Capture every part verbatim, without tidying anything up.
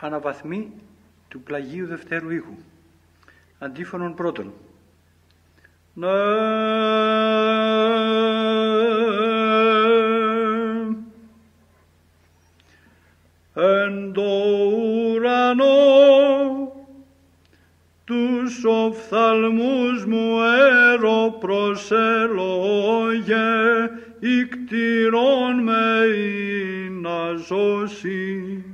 αναβαθμή του πλαγίου δευτέρου ήχου. Αντίφωνον πρώτον. Ναι, εν το ουρανό τους οφθαλμούς μου έρω προσελόγε, ικτηρών με να ζώσει.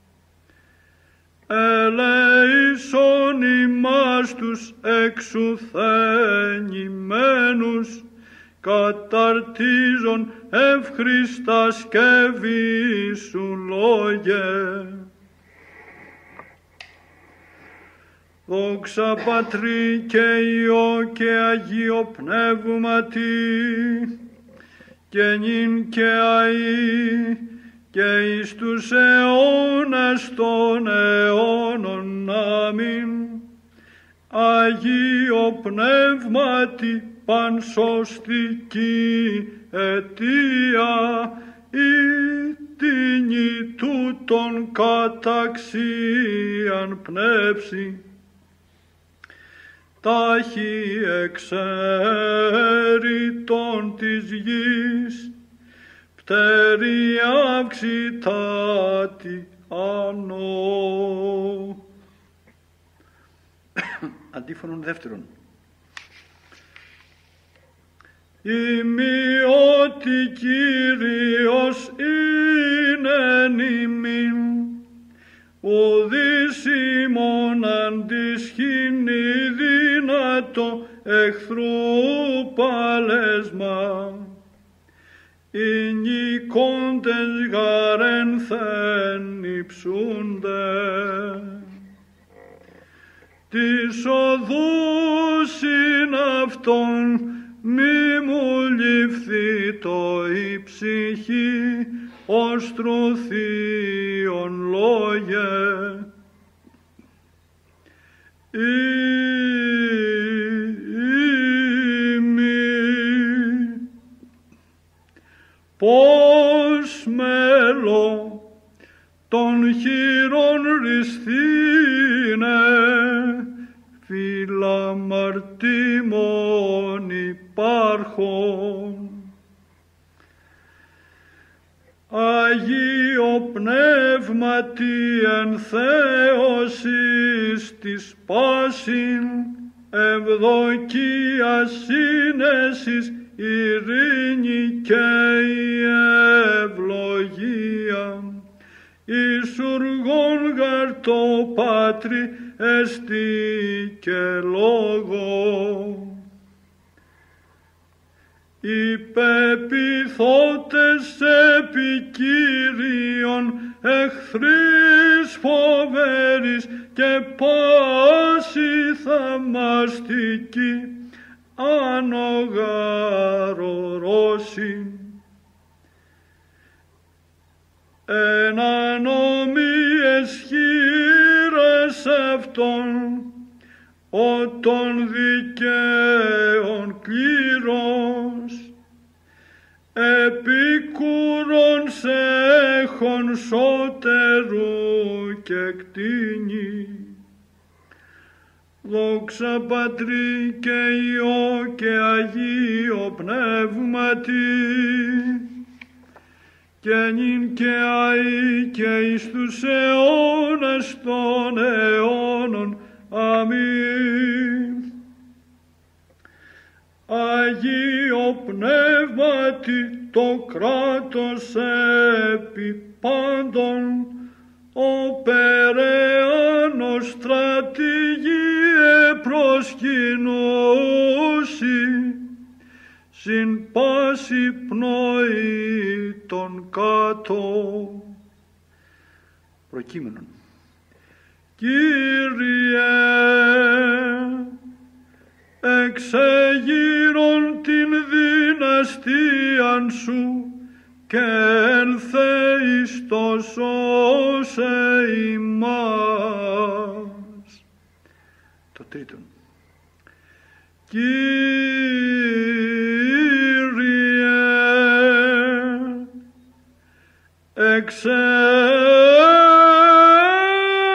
Ελέησον ημάς τους εξουθενημένους, καταρτίζον ευχρίστα σκευή σου λόγε. Δόξα Πατρί και Υιό και Αγίο Πνεύματι, και νυν και αεί, και εις τους αιώνας των αιώνων. Αμήν. Αγίο Πνεύματι, πανσωστική αιτία, η τίνη τούτων καταξίαν πνεύσει, τάχει εξαίρετον της γης, πτέρι αυξητάτη ανώ. Αντίφωνον δεύτερον. Ημιότι Κύριος είναι ημίν, ουδείς ημών αντισχυνεί δυνατό εχθρού παλέσμα. Οι νικώντες γαρένθεν υψούνται, της οδούς είναι αυτόν, μη μου ληφθεί το η ψυχή, ως τρουθείον λόγε. Πώς μέλω των χείρων ρυστήνε, φυλαμαρτήμων υπάρχων. Αγίο Πνεύματι εν θέωσης της πάσιν, ευδοκία σύνεσης, ειρήνη και η ευλογία. Ισουργών γαρ το Πάτρι εστί και λόγο. Οι πεποιθότες επί Κύριον, εχθρείς φοβέρης και πάση θαυμαστική, ανογαρορώσει. Εν ανομίες χείρας αυτών, ο των δικαίων κλήρος, επίκουρον σε έχων σώτερου και κτήνη. Δόξα Πατρί και Υιό και Αγίο Πνεύματι, και νυν και αεί και εις τους αιώνας των αιώνων. Αμήν. Αγίο Πνεύματι, το κράτος επί πάντων, ο περαιάνος στρατηγίε προσκυνούσι, συν πάση πνοή των κάτω. Προκείμενον. Κύριε, εξεγείρον την δυναστείαν σου, και έλθε εις το σώσε ημάς. Το τρίτον. Κύριε, εξέ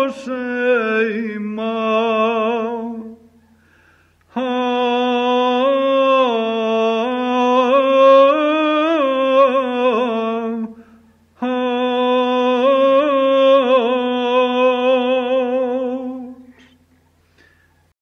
δώσε